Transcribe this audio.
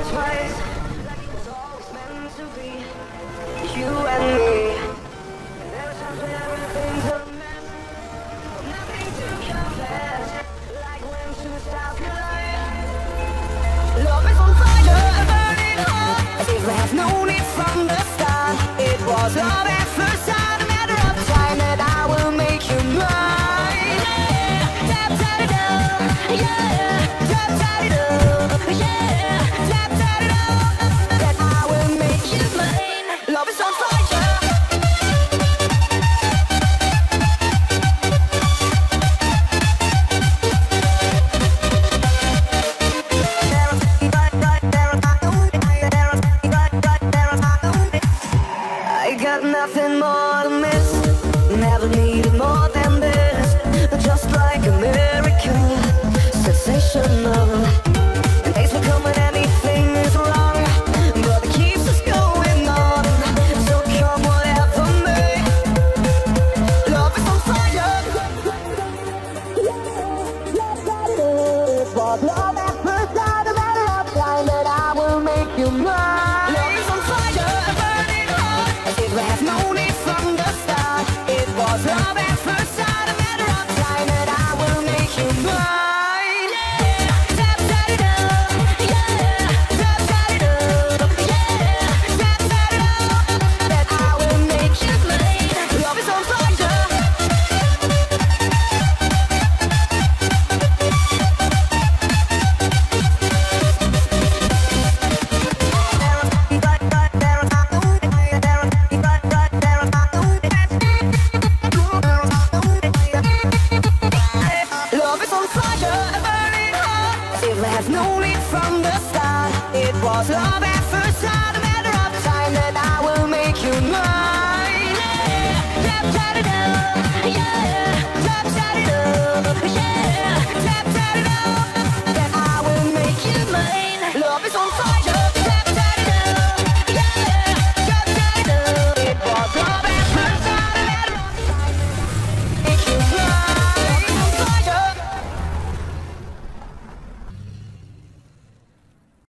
twice, like it was always meant to be. You and me. There were times when everything's a mess, nothing to confess, like when two stars collide. Love is on fire, burning hot, as if we have known it from the start. It was love at first sight, a matter of time that I will make you mine. Tap-dah-de-doe, yeah, tap-dah-de-doe, yeah, tap-dah-de-doe, that I will make you mine. Love is on fire. I got nothing more to miss, never needed more than this. Just like a miracle, sensational. And days will come when anything is wrong, but it keeps us going on. So come whatever may, love is on fire. It was love at first sight, a matter of time that I will make you mine. Love is on fire, burning hot, as if we have known it from the start. It was love at first sight, a matter of time that I will make you mine. Yeah, tap-dah-de-doe, yeah, tap-dah-de-doe, yeah, tap-dah-de-doe, that I will make you mine. Love is on fire. Love is on fire, burning hot, as if we have known it from the start. It was love at first sight, a matter of time that I will make you mine. Tap-dah-de-doe, yeah, tap-dah-de-doe, yeah, tap-dah-de-doe.